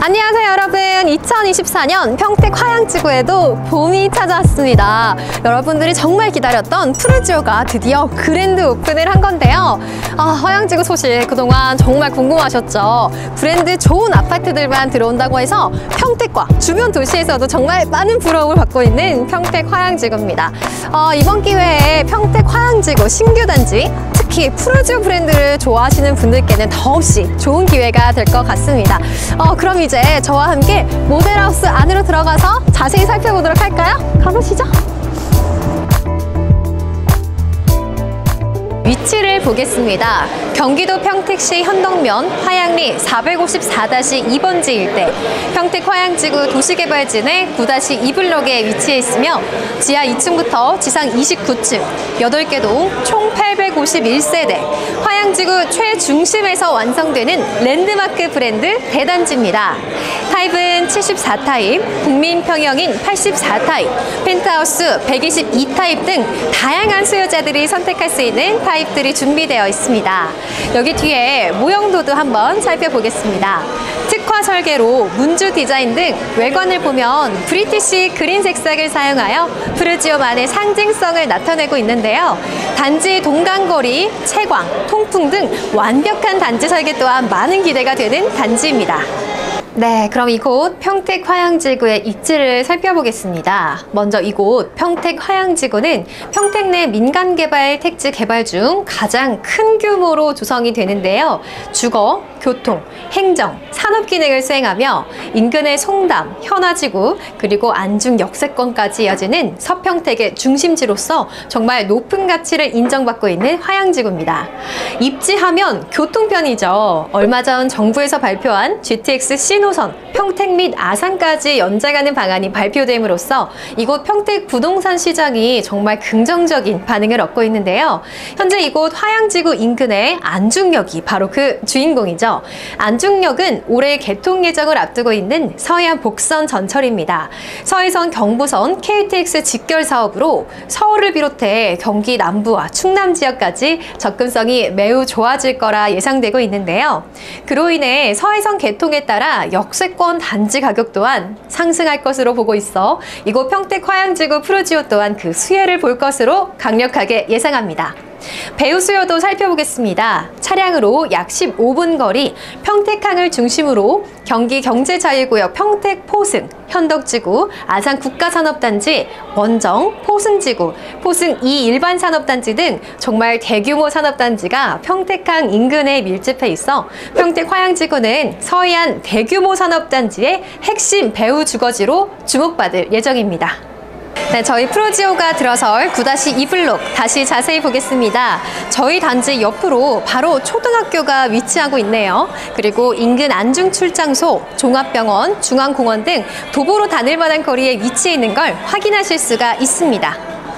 안녕하세요 여러분, 2024년 평택 화양지구에도 봄이 찾아왔습니다. 여러분들이 정말 기다렸던 푸르지오가 드디어 그랜드 오픈을 한 건데요. 화양지구 소식 그동안 정말 궁금하셨죠? 브랜드 좋은 아파트들만 들어온다고 해서 평택과 주변 도시에서도 정말 많은 부러움을 받고 있는 평택 화양지구입니다. 이번 기회에 평택 화양지구 신규 단지, 특히 푸르지오 브랜드를 좋아하시는 분들께는 더없이 좋은 기회가 될 것 같습니다. 그럼 이제 저와 함께 모델하우스 안으로 들어가서 자세히 살펴보도록 할까요? 가보시죠. 위치를 보겠습니다. 경기도 평택시 현덕면 화양리 454-2번지 일대, 평택 화양지구 도시개발진의 9-2블록에 위치해 있으며 지하 2층부터 지상 29층, 8개 동 총 851세대, 화양지구 최중심에서 완성되는 랜드마크 브랜드 대단지입니다. 타입은 74타입, 국민평형인 84타입, 펜트하우스 122타입 등 다양한 수요자들이 선택할 수 있는 타입들이 준비되어 있습니다. 여기 뒤에 모형도도 한번 살펴보겠습니다. 특화 설계로 문주 디자인 등 외관을 보면 브리티시 그린 색상을 사용하여 푸르지오만의 상징성을 나타내고 있는데요. 단지 동간거리, 채광, 통풍 등 완벽한 단지 설계 또한 많은 기대가 되는 단지입니다. 네, 그럼 이곳 평택 화양지구의 입지를 살펴보겠습니다. 먼저 이곳 평택 화양지구는 평택 내 민간개발 택지 개발 중 가장 큰 규모로 조성이 되는데요. 주거, 교통, 행정, 산업 기능을 수행하며 인근의 송담, 현아지구, 그리고 안중 역세권까지 이어지는 서평택의 중심지로서 정말 높은 가치를 인정받고 있는 화양지구입니다. 입지하면 교통편이죠. 얼마 전 정부에서 발표한 GTX C노선, 평택 및 아산까지 연장하는 방안이 발표됨으로써 이곳 평택 부동산 시장이 정말 긍정적인 반응을 얻고 있는데요. 현재 이곳 화양지구 인근의 안중역이 바로 그 주인공이죠. 안중역은 올해 개통 예정을 앞두고 있는 서해안 복선 전철입니다. 서해선 경부선 KTX 직결 사업으로 서울을 비롯해 경기 남부와 충남 지역까지 접근성이 매우 좋아질 거라 예상되고 있는데요. 그로 인해 서해선 개통에 따라 역세권 단지 가격 또한 상승할 것으로 보고 있어 이곳 평택 화양지구 푸르지오 또한 그 수혜를 볼 것으로 강력하게 예상합니다. 배우 수요도 살펴보겠습니다. 차량으로 약 15분 거리, 평택항을 중심으로 경기 경제자유구역 평택 포승, 현덕지구, 아산 국가산업단지, 원정, 포승지구, 포승 2 일반산업단지 등 정말 대규모 산업단지가 평택항 인근에 밀집해 있어 평택 화양지구는 서해안 대규모 산업단지의 핵심 배후 주거지로 주목받을 예정입니다. 네, 저희 푸르지오가 들어설 9-2블록 다시 자세히 보겠습니다. 저희 단지 옆으로 바로 초등학교가 위치하고 있네요. 그리고 인근 안중출장소, 종합병원, 중앙공원 등 도보로 다닐 만한 거리에 위치해 있는 걸 확인하실 수가 있습니다.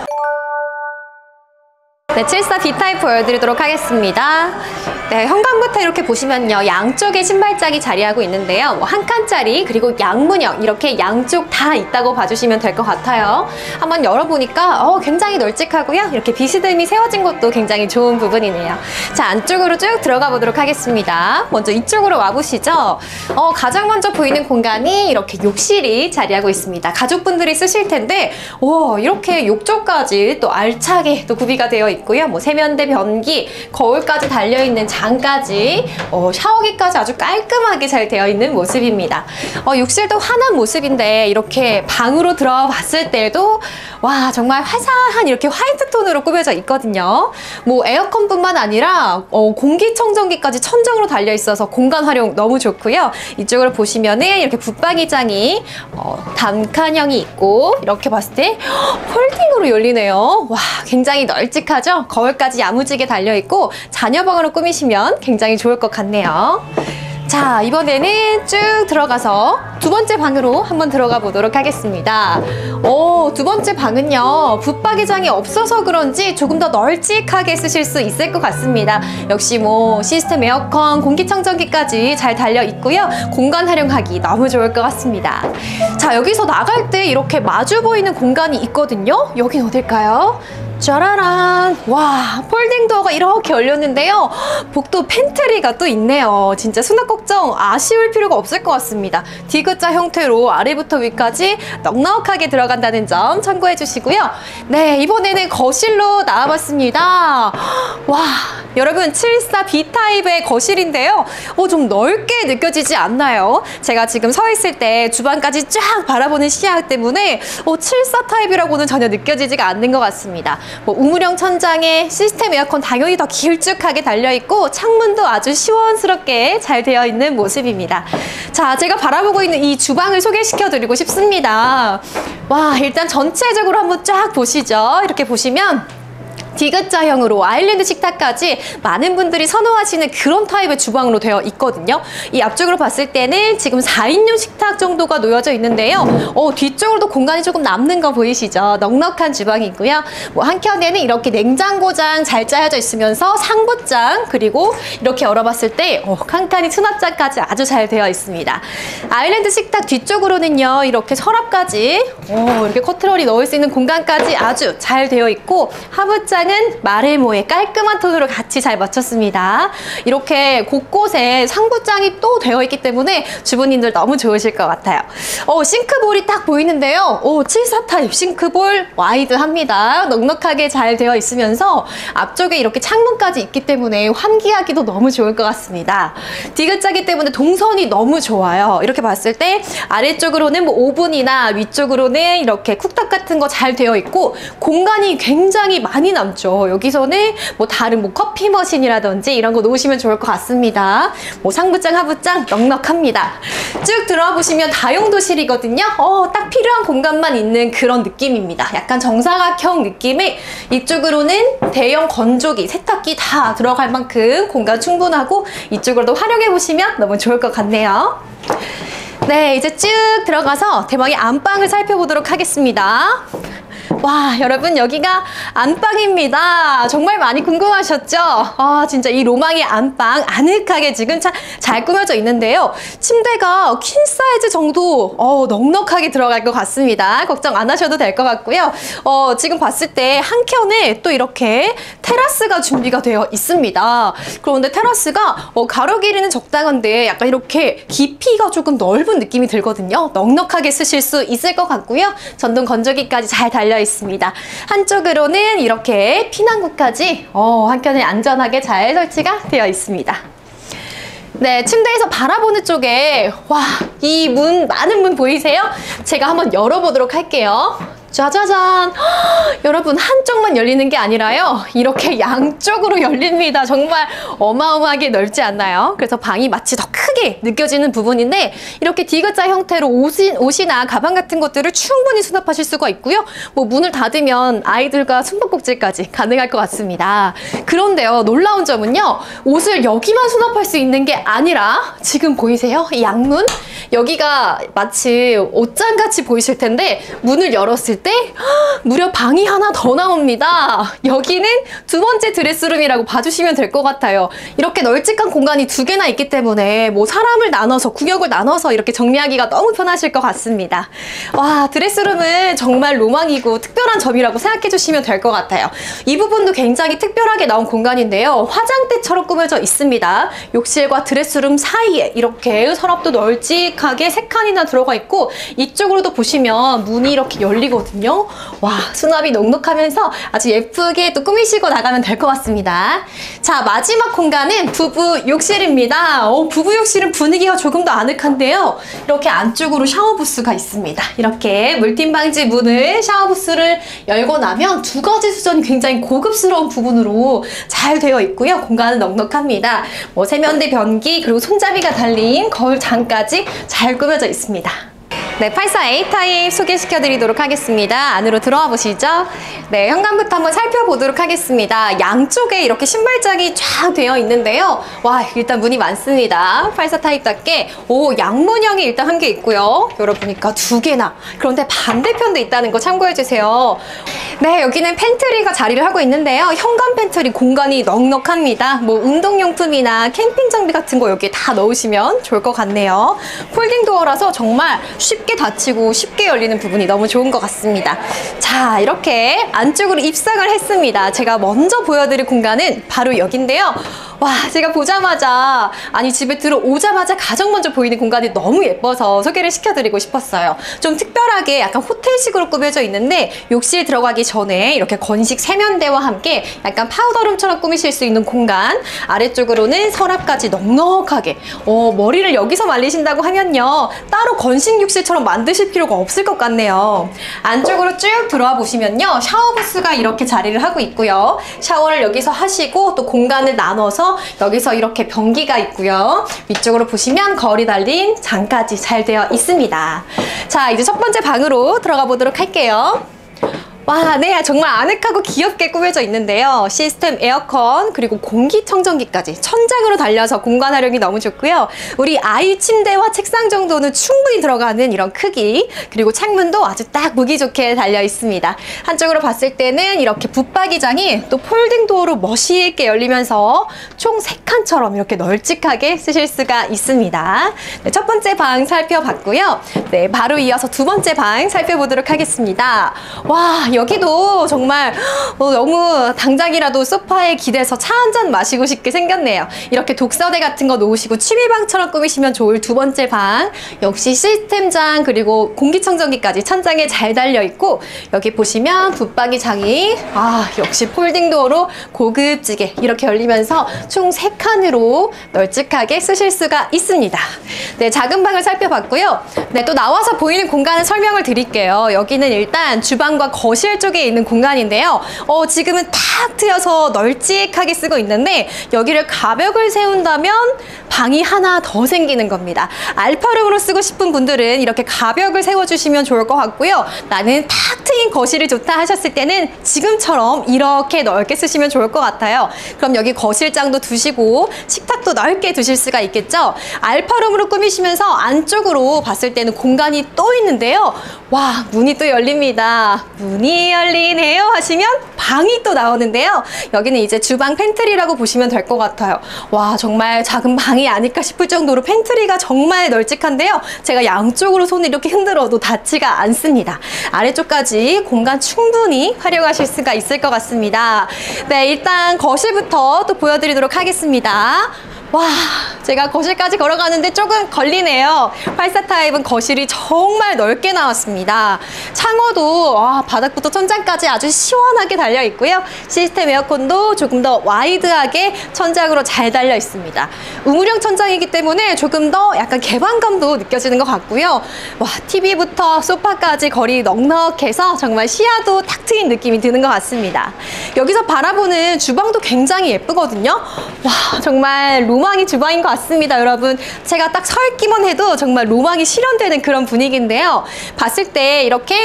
네, 74B타입 보여드리도록 하겠습니다. 네, 현관부터 이렇게 보시면요, 양쪽에 신발장이 자리하고 있는데요. 한 칸짜리, 그리고 양문형, 이렇게 양쪽 다 있다고 봐주시면 될 것 같아요. 한번 열어보니까 굉장히 널찍하고요. 이렇게 비스듬히 세워진 것도 굉장히 좋은 부분이네요. 자, 안쪽으로 쭉 들어가 보도록 하겠습니다. 먼저 이쪽으로 와보시죠. 가장 먼저 보이는 공간이 이렇게 욕실이 자리하고 있습니다. 가족분들이 쓰실 텐데, 이렇게 욕조까지 또 알차게 또 구비가 되어 있고요. 뭐 세면대, 변기, 거울까지 달려있는 장까지, 샤워기까지 아주 깔끔하게 잘 되어 있는 모습입니다. 욕실도 환한 모습인데 이렇게 방으로 들어와 봤을 때도 와, 정말 화사한 이렇게 화이트 톤으로 꾸며져 있거든요. 뭐 에어컨뿐만 아니라 공기청정기까지 천정으로 달려 있어서 공간 활용 너무 좋고요. 이쪽으로 보시면은 이렇게 붙박이장이 단칸형이 있고, 이렇게 봤을 때 폴딩으로 열리네요. 와, 굉장히 널찍하죠? 거울까지 야무지게 달려 있고 자녀방으로 꾸미시면 굉장히 좋을 것 같네요. 자, 이번에는 쭉 들어가서 두 번째 방으로 한번 들어가 보도록 하겠습니다. 두 번째 방은요, 붙박이장이 없어서 그런지 조금 더 널찍하게 쓰실 수 있을 것 같습니다. 역시 뭐 시스템 에어컨, 공기청정기까지 잘 달려 있고요. 공간 활용하기 너무 좋을 것 같습니다. 자, 여기서 나갈 때 이렇게 마주 보이는 공간이 있거든요. 여긴 어딜까요? 짜라란! 와, 폴딩 도어가 이렇게 열렸는데요. 복도 팬트리가 또 있네요. 진짜 수납 걱정 아쉬울 필요가 없을 것 같습니다. D자 형태로 아래부터 위까지 넉넉하게 들어간다는 점 참고해 주시고요. 네, 이번에는 거실로 나와봤습니다. 와, 여러분 74B 타입의 거실인데요. 좀 넓게 느껴지지 않나요? 제가 지금 서 있을 때 주방까지 쫙 바라보는 시야 때문에 74 타입이라고는 전혀 느껴지지가 않는 것 같습니다. 우물형 천장에 시스템 에어컨 당연히 더 길쭉하게 달려있고 창문도 아주 시원스럽게 잘 되어 있는 모습입니다. 자, 제가 바라보고 있는 이 주방을 소개시켜드리고 싶습니다. 와, 일단 전체적으로 한번 쫙 보시죠. 이렇게 보시면 D자형으로 아일랜드 식탁까지 많은 분들이 선호하시는 그런 타입의 주방으로 되어 있거든요. 이 앞쪽으로 봤을 때는 지금 4인용 식탁 정도가 놓여져 있는데요. 뒤쪽으로도 공간이 조금 남는 거 보이시죠? 넉넉한 주방이고요. 한켠에는 이렇게 냉장고장 잘 짜여져 있으면서 상부장, 그리고 이렇게 열어봤을 때 칸칸이 수납장까지 아주 잘 되어 있습니다. 아일랜드 식탁 뒤쪽으로는요, 이렇게 서랍까지 이렇게 커트러리 넣을 수 있는 공간까지 아주 잘 되어 있고, 하부장 은 마레모의 깔끔한 톤으로 같이 잘 맞췄습니다. 이렇게 곳곳에 상부장이 또 되어 있기 때문에 주부님들 너무 좋으실 것 같아요. 싱크볼이 딱 보이는데요. 74 타입 싱크볼 와이드합니다. 넉넉하게 잘 되어 있으면서 앞쪽에 이렇게 창문까지 있기 때문에 환기하기도 너무 좋을 것 같습니다. D자이기 때문에 동선이 너무 좋아요. 이렇게 봤을 때 아래쪽으로는 오븐이나 위쪽으로는 이렇게 쿡탑 같은 거 잘 되어 있고 공간이 굉장히 많이 남죠. 여기서는 다른 커피 머신이라든지 이런 거 놓으시면 좋을 것 같습니다. 상부장, 하부장 넉넉합니다. 쭉 들어와 보시면 다용도실이거든요. 딱 필요한 공간만 있는 그런 느낌입니다. 약간 정사각형 느낌의, 이쪽으로는 대형 건조기, 세탁기 다 들어갈 만큼 공간 충분하고 이쪽으로도 활용해 보시면 너무 좋을 것 같네요. 네, 이제 쭉 들어가서 대망의 안방을 살펴보도록 하겠습니다. 와, 여러분 여기가 안방입니다. 정말 많이 궁금하셨죠? 진짜 이 로망의 안방 아늑하게 지금 잘 꾸며져 있는데요. 침대가 퀸 사이즈 정도 넉넉하게 들어갈 것 같습니다. 걱정 안 하셔도 될 것 같고요. 지금 봤을 때 한켠에 또 이렇게 테라스가 준비가 되어 있습니다. 그런데 테라스가 가로 길이는 적당한데 약간 이렇게 깊이가 조금 넓은 느낌이 들거든요. 넉넉하게 쓰실 수 있을 것 같고요. 전동 건조기까지 잘 달려 있습니다. 한쪽으로는 이렇게 피난구까지 한켠에 안전하게 잘 설치가 되어 있습니다. 네, 침대에서 바라보는 쪽에 이 문, 많은 문 보이세요? 제가 한번 열어보도록 할게요. 짜자잔! 여러분, 한쪽만 열리는 게 아니라요, 이렇게 양쪽으로 열립니다. 정말 어마어마하게 넓지 않나요? 그래서 방이 마치 더 크게 느껴지는 부분인데, 이렇게 D자 형태로 옷이나 가방 같은 것들을 충분히 수납하실 수가 있고요. 문을 닫으면 아이들과 숨바꼭질까지 가능할 것 같습니다. 그런데요, 놀라운 점은요, 옷을 여기만 수납할 수 있는 게 아니라, 지금 보이세요? 이 양문? 여기가 마치 옷장같이 보이실 텐데, 문을 열었을 때 무려 방이 하나 더 나옵니다. 여기는 두 번째 드레스룸이라고 봐주시면 될 것 같아요. 이렇게 널찍한 공간이 두 개나 있기 때문에 사람을 나눠서, 구역을 나눠서 이렇게 정리하기가 너무 편하실 것 같습니다. 와, 드레스룸은 정말 로망이고 특별한 점이라고 생각해 주시면 될 것 같아요. 이 부분도 굉장히 특별하게 나온 공간인데요. 화장대처럼 꾸며져 있습니다. 욕실과 드레스룸 사이에 이렇게 서랍도 널찍하게 3칸이나 들어가 있고, 이쪽으로도 보시면 문이 이렇게 열리거든요. 와, 수납이 넉넉하면서 아주 예쁘게 또 꾸미시고 나가면 될 것 같습니다. 자, 마지막 공간은 부부 욕실입니다. 부부 욕실은 분위기가 조금 더 아늑한데요. 이렇게 안쪽으로 샤워 부스가 있습니다. 이렇게 물팀 방지 문을, 샤워 부스를 열고 나면 두 가지 수전이 굉장히 고급스러운 부분으로 잘 되어 있고요. 공간은 넉넉합니다. 세면대 변기, 그리고 손잡이가 달린 거울장까지 잘 꾸며져 있습니다. 네, 84A 타입 소개시켜드리도록 하겠습니다. 안으로 들어와 보시죠. 네, 현관부터 한번 살펴보도록 하겠습니다. 양쪽에 이렇게 신발장이 쫙 되어 있는데요. 와, 일단 문이 많습니다. 84 타입답게 양문형이 일단 한 개 있고요. 열어보니까 2개나. 그런데 반대편도 있다는 거 참고해주세요. 네, 여기는 팬트리가 자리를 하고 있는데요. 현관 팬트리 공간이 넉넉합니다. 뭐 운동용품이나 캠핑 장비 같은 거 여기에 다 넣으시면 좋을 것 같네요. 폴딩 도어라서 정말 쉽게 닫히고 쉽게 열리는 부분이 너무 좋은 것 같습니다. 자, 이렇게 안쪽으로 입성을 했습니다. 제가 먼저 보여드릴 공간은 바로 여기인데요. 와, 제가 보자마자, 아니 집에 들어오자마자 가장 먼저 보이는 공간이 너무 예뻐서 소개를 시켜드리고 싶었어요. 좀 특별하게 약간 호텔식으로 꾸며져 있는데 욕실 들어가기 전에 이렇게 건식 세면대와 함께 약간 파우더룸처럼 꾸미실 수 있는 공간, 아래쪽으로는 서랍까지 넉넉하게. 머리를 여기서 말리신다고 하면요, 따로 건식 욕실처럼 만드실 필요가 없을 것 같네요. 안쪽으로 쭉 들어와 보시면요, 샤워 부스가 이렇게 자리를 하고 있고요. 샤워를 여기서 하시고 또 공간을 나눠서 여기서 이렇게 변기가 있고요. 위쪽으로 보시면 거울이 달린 장까지 잘 되어 있습니다. 자, 이제 첫 번째 방으로 들어가 보도록 할게요. 와, 네, 정말 아늑하고 귀엽게 꾸며져 있는데요. 시스템 에어컨 그리고 공기청정기까지 천장으로 달려서 공간 활용이 너무 좋고요. 우리 아이 침대와 책상 정도는 충분히 들어가는 이런 크기, 그리고 창문도 아주 딱 보기 좋게 달려 있습니다. 한쪽으로 봤을 때는 이렇게 붙박이장이 또 폴딩 도어로 멋있게 열리면서 총 3칸처럼 이렇게 널찍하게 쓰실 수가 있습니다. 네, 첫 번째 방 살펴봤고요. 네, 바로 이어서 두 번째 방 살펴보도록 하겠습니다. 와, 여기도 정말 너무 당장이라도 소파에 기대서 차 한 잔 마시고 싶게 생겼네요. 이렇게 독서대 같은 거 놓으시고 취미방처럼 꾸미시면 좋을 두 번째 방. 역시 시스템장 그리고 공기청정기까지 천장에 잘 달려있고, 여기 보시면 붙박이장이 역시 폴딩도어로 고급지게 이렇게 열리면서 총 3칸으로 널찍하게 쓰실 수가 있습니다. 네, 작은 방을 살펴봤고요. 네, 또 나와서 보이는 공간을 설명을 드릴게요. 여기는 일단 주방과 거실 쪽에 있는 공간인데요. 지금은 탁 트여서 널찍하게 쓰고 있는데, 여기를 가벽을 세운다면 방이 하나 더 생기는 겁니다. 알파룸으로 쓰고 싶은 분들은 이렇게 가벽을 세워주시면 좋을 것 같고요. 나는 탁 트인 거실이 좋다 하셨을 때는 지금처럼 이렇게 넓게 쓰시면 좋을 것 같아요. 그럼 여기 거실장도 두시고 식탁도 넓게 두실 수가 있겠죠. 알파룸으로 꾸미시면서 안쪽으로 봤을 때는 공간이 또 있는데요. 와, 문이 또 열립니다. 문이 열리네요 하시면 방이 또 나오는데요. 여기는 이제 주방 팬트리라고 보시면 될 것 같아요. 와, 정말 작은 방이 아닐까 싶을 정도로 팬트리가 정말 널찍한데요. 제가 양쪽으로 손을 이렇게 흔들어도 닿지가 않습니다. 아래쪽까지 공간 충분히 활용하실 수가 있을 것 같습니다. 네, 일단 거실부터 또 보여드리도록 하겠습니다. 와, 제가 거실까지 걸어가는데 조금 걸리네요. 84 타입은 거실이 정말 넓게 나왔습니다. 창호도 바닥부터 천장까지 아주 시원하게 달려 있고요. 시스템 에어컨도 조금 더 와이드하게 천장으로 잘 달려 있습니다. 우물형 천장이기 때문에 조금 더 약간 개방감도 느껴지는 것 같고요. 와, TV부터 소파까지 거리 넉넉해서 정말 시야도 탁 트인 느낌이 드는 것 같습니다. 여기서 바라보는 주방도 굉장히 예쁘거든요. 와, 정말 로망이 주방인 것 같습니다, 여러분. 제가 딱 서 있기만 해도 정말 로망이 실현되는 그런 분위기인데요. 봤을 때 이렇게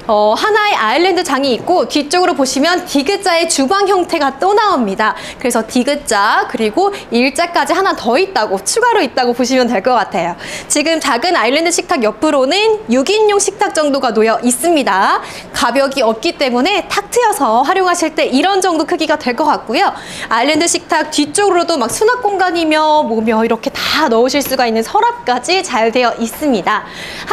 하나의 아일랜드 장이 있고, 뒤쪽으로 보시면 디귿자의 주방 형태가 또 나옵니다. 그래서 디귿자 그리고 일자까지 하나 더 있다고, 추가로 있다고 보시면 될 것 같아요. 지금 작은 아일랜드 식탁 옆으로는 6인용 식탁 정도가 놓여 있습니다. 가벽이 없기 때문에 탁 트여서 활용하실 때 이런 정도 크기가 될 것 같고요. 아일랜드 식탁 뒤쪽으로도 막 수납 공간이며 뭐며 이렇게 다 넣으실 수가 있는 서랍까지 잘 되어 있습니다.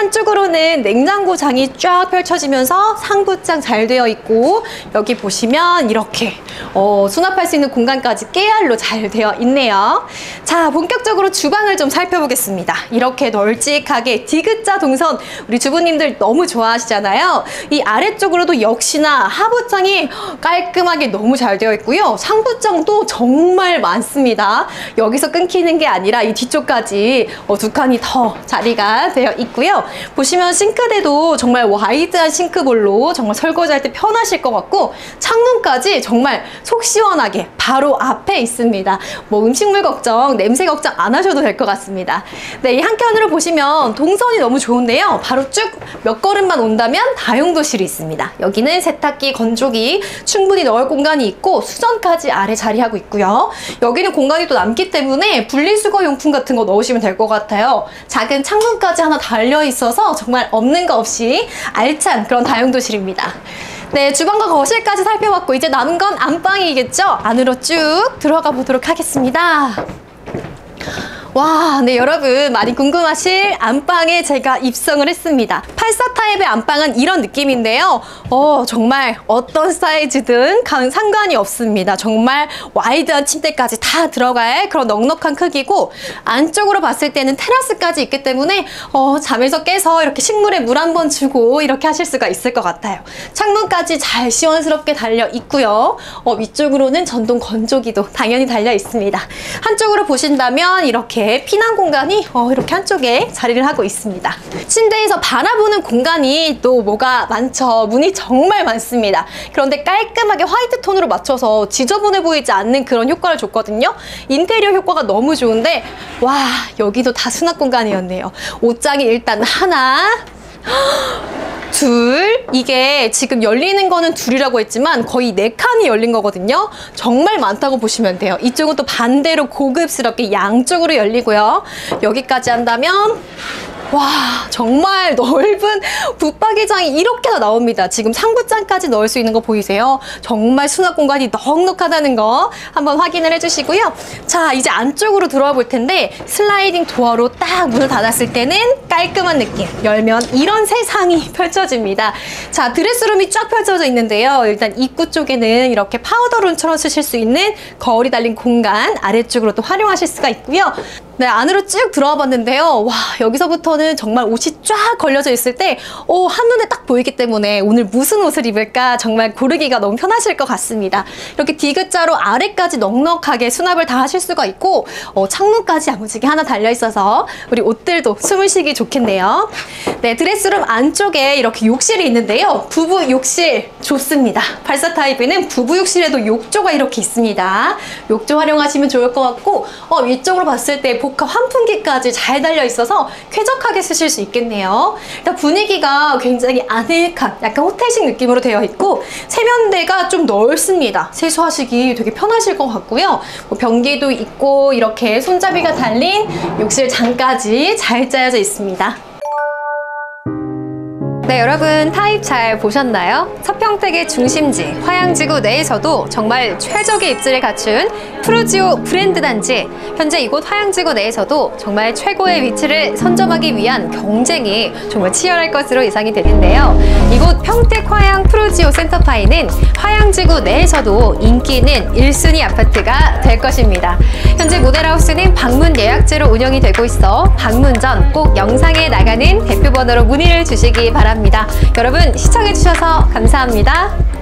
한쪽으로는 냉장고 장이 쫙 펼쳐지면 상부장 잘 되어 있고, 여기 보시면 이렇게 수납할 수 있는 공간까지 깨알로 잘 되어 있네요. 자, 본격적으로 주방을 좀 살펴보겠습니다. 이렇게 널찍하게 디귿자 동선, 우리 주부님들 너무 좋아하시잖아요. 이 아래쪽으로도 역시나 하부장이 깔끔하게 너무 잘 되어 있고요. 상부장도 정말 많습니다. 여기서 끊기는 게 아니라 이 뒤쪽까지 두 칸이 더 자리가 되어 있고요. 보시면 싱크대도 정말 와이드한 싱크볼로 정말 설거지할 때 편하실 것 같고, 창문까지 정말 속 시원하게 바로 앞에 있습니다. 뭐 음식물 걱정, 냄새 걱정 안 하셔도 될 것 같습니다. 네, 이 한켠으로 보시면 동선이 너무 좋은데요. 바로 쭉 몇 걸음만 온다면 다용도실이 있습니다. 여기는 세탁기, 건조기 충분히 넣을 공간이 있고, 수전까지 아래 자리하고 있고요. 여기는 공간이 또 남기 때문에 분리수거 용품 같은 거 넣으시면 될 것 같아요. 작은 창문까지 하나 달려 있어서 정말 없는 거 없이 알찬 그런 다용도실입니다. 네, 주방과 거실까지 살펴봤고 이제 남은 건 안방이겠죠? 안으로 쭉 들어가 보도록 하겠습니다. 와, 네, 여러분 많이 궁금하실 안방에 제가 입성을 했습니다. 84 타입의 안방은 이런 느낌인데요. 정말 어떤 사이즈든 상관이 없습니다. 정말 와이드한 침대까지 다 들어갈 그런 넉넉한 크기고, 안쪽으로 봤을 때는 테라스까지 있기 때문에 잠에서 깨서 이렇게 식물에 물 한 번 주고 이렇게 하실 수가 있을 것 같아요. 창문까지 잘 시원스럽게 달려 있고요. 위쪽으로는 전동 건조기도 당연히 달려 있습니다. 한쪽으로 보신다면 이렇게 피난 공간이 이렇게 한쪽에 자리를 하고 있습니다. 침대에서 바라보는 공간이 또 뭐가 많죠. 문이 정말 많습니다. 그런데 깔끔하게 화이트 톤으로 맞춰서 지저분해 보이지 않는 그런 효과를 줬거든요. 인테리어 효과가 너무 좋은데, 와, 여기도 다 수납 공간이었네요. 옷장이 일단 하나, 둘, 이게 지금 열리는 거는 둘이라고 했지만 거의 4칸이 열린 거거든요. 정말 많다고 보시면 돼요. 이쪽은 또 반대로 고급스럽게 양쪽으로 열리고요. 여기까지 한다면 와, 정말 넓은 붙박이장이 이렇게 다 나옵니다. 지금 상부장까지 넣을 수 있는 거 보이세요? 정말 수납 공간이 넉넉하다는 거 한번 확인을 해주시고요. 자, 이제 안쪽으로 들어와 볼 텐데, 슬라이딩 도어로 딱 문을 닫았을 때는 깔끔한 느낌, 열면 이런 세상이 펼쳐집니다. 자, 드레스룸이 쫙 펼쳐져 있는데요. 일단 입구 쪽에는 이렇게 파우더룸처럼 쓰실 수 있는 거울이 달린 공간, 아래쪽으로 또 활용하실 수가 있고요. 네, 안으로 쭉 들어와 봤는데요. 와, 여기서부터는 정말 옷이 쫙 걸려져 있을 때 한눈에 딱 보이기 때문에 오늘 무슨 옷을 입을까 정말 고르기가 너무 편하실 것 같습니다. 이렇게 D자로 아래까지 넉넉하게 수납을 다 하실 수가 있고, 창문까지 야무지게 하나 달려 있어서 우리 옷들도 숨을 쉬기 좋겠네요. 네, 드레스룸 안쪽에 이렇게 욕실이 있는데요. 부부 욕실 좋습니다. 84 타입에는 부부 욕실에도 욕조가 이렇게 있습니다. 욕조 활용하시면 좋을 것 같고, 위쪽으로 봤을 때 복합 환풍기까지 잘 달려 있어서 쾌적하게 쓰실 수 있겠네요. 일단 분위기가 굉장히 아늑한 약간 호텔식 느낌으로 되어 있고, 세면대가 좀 넓습니다. 세수하시기 되게 편하실 것 같고요. 변기도 있고 이렇게 손잡이가 달린 욕실 장까지 잘 짜여져 있습니다. 네, 여러분 타입 잘 보셨나요? 서평택의 중심지 화양지구 내에서도 정말 최적의 입지를 갖춘 프루지오 브랜드 단지, 현재 이곳 화양지구 내에서도 정말 최고의 위치를 선점하기 위한 경쟁이 정말 치열할 것으로 예상이 되는데요. 이곳 평택 화양 프루지오 센터파이는 화양지구 내에서도 인기 있는 1순위 아파트가 될 것입니다. 현재 모델하우스는 방문 예약제로 운영이 되고 있어 방문 전 꼭 영상에 나가는 대표번호로 문의를 주시기 바랍니다. 여러분 시청해주셔서 감사합니다.